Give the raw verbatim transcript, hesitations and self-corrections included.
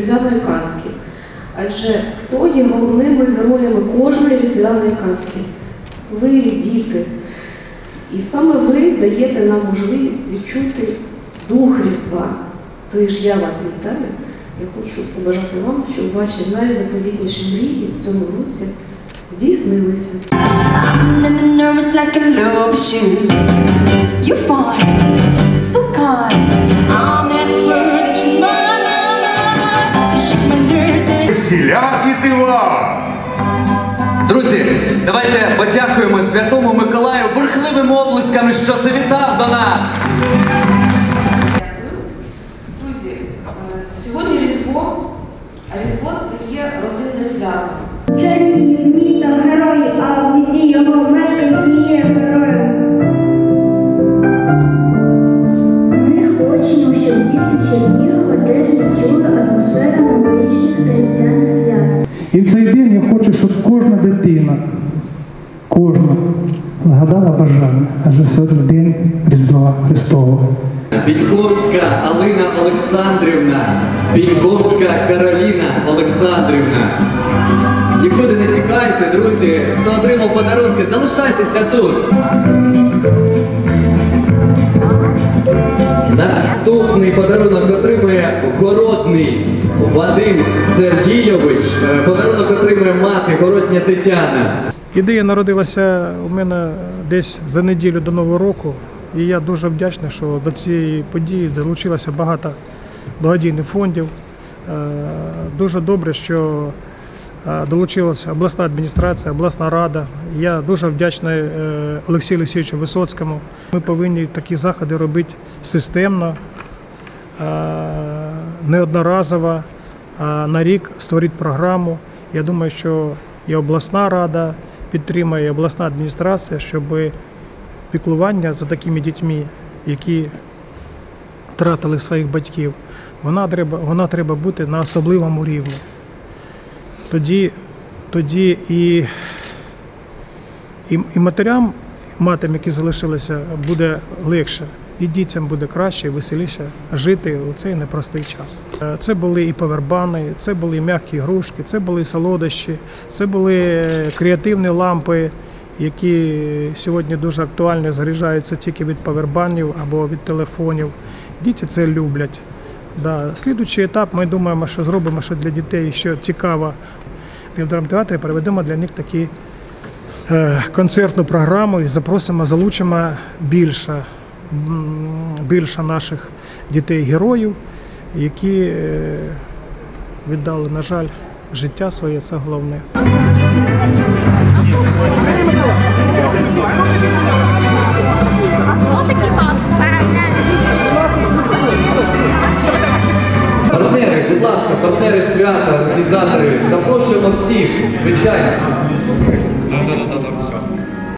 різдвяної казки. Адже хто є головними героями кожної різдвяної казки? Ви, діти. І саме ви даєте нам можливість відчути дух Різдва. Тож я вас вітаю. Я хочу побажати вам, щоб ваші найзаповітніші мрії в цьому році здійснилися. Всілякі дива! Друзі, давайте подякуємо Святому Миколаю бурхливими оплесками, що завітав до нас! Друзі, сьогодні Різдво, а Різдво – це є родинне свято. Чернігів – місто героїв, а усі його мешканці є героями. Ми хочемо, щоб діти Чернігова теж відчули атмосферу новорічних та різдвяних свят. І в цей день я хочу, щоб кожна дитина, кожна, згадала бажання, адже сьогодні день Різдва Христового. Біньковська Алина Олександрівна, Біньковська Кароліна Олександрівна. Нікуди не тікайте, друзі. Хто отримав подарунки, залишайтеся тут. Наступний подарунок отримує Городний Вадим Сергійович. Подарунок отримує мати Городня Тетяна. Ідея народилася у мене десь за неділю до Нового року. І я дуже вдячний, що до цієї події долучилося багато благодійних фондів. Дуже добре, що долучилася обласна адміністрація, обласна рада. Я дуже вдячний Олексію Олексійовичу Висоцькому. Ми повинні такі заходи робити системно, неодноразово, на рік створити програму. Я думаю, що і обласна рада підтримує, і обласна адміністрація, щоб піклування за такими дітьми, які втратили своїх батьків, вона треба, вона треба бути на особливому рівні. Тоді, тоді і, і, і матерям, матам, які залишилися, буде легше, і дітям буде краще, і веселіше жити у цей непростий час. Це були і павербани, це були і м'які ігрушки, це були і солодощі, це були креативні лампи, які сьогодні дуже актуальні, заряджаються тільки від павербанів або від телефонів. Діти це люблять. Да. Слідуючий етап, ми думаємо, що зробимо, що для дітей ще цікаво. В драмтеатрі проведемо для них таку е, концертну програму і запросимо, залучимо більше, більше наших дітей-героїв, які е, віддали, на жаль, життя своє, це головне. Партнери, будь ласка, партнери свята, організатори, запрошуємо всіх, звичайно.